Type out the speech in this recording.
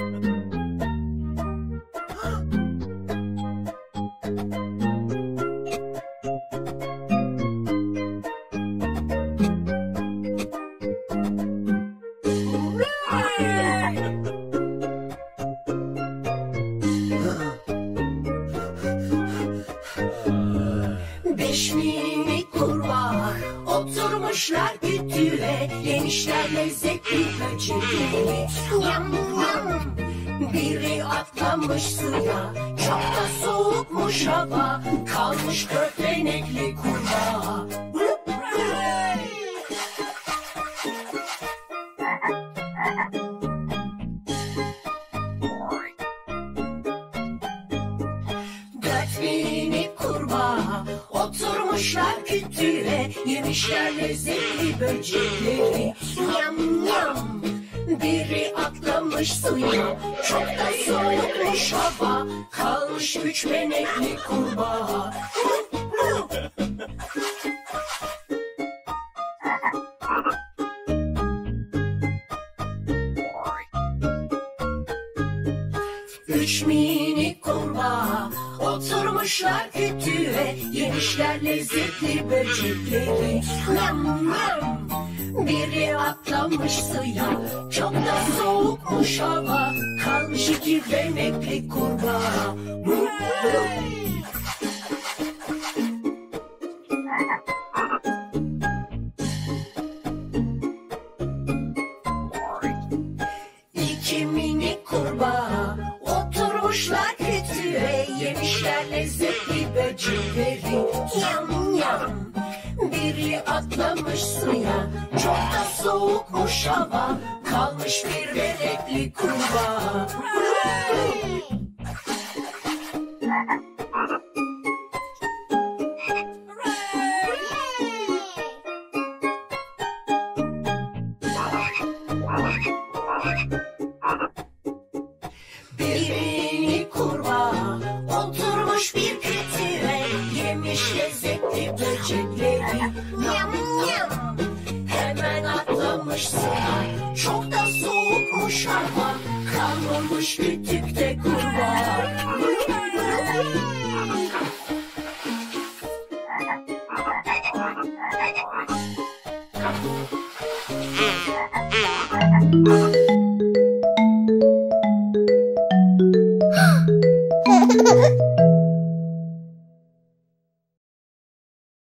Beş minik kurbağa oturmuşlar kütüğe, yemişler lezzetli böcekleri. Yam yam. Biri atlamış suya, çok da soğukmuş hava, kalmış köpenekli kurbağa. Dört minik kurbağa oturmuşlar kütüğe, yemişler lezzetli böcekleri. Yam yam. Biri atlamış suya, çok da soğukmuş hava, kalmış üç benekli kurbağa. Üç minik kurbağa oturmuşlar kütüğe, yemişler lezzetli böcekleri. Yam yam. Biri atlamış suya, çok da soğukmuş hava, kalmış iki benekli kurbağa. İki minik kurbağa oturmuşlar kütüğe, yemişler lezzetli böcekleri. Yam yam. Biri atlamış suya, çok da soğukmuş hava, kalmış bir benekli kurbağa. Bir minik kurbağa oturmuş bir kütüğe, yemiş lezzetli böcekleri. Yam yam. Hemen atlamış suya, çok da soğukmuş hava, kalmamış kütükte kurbağa.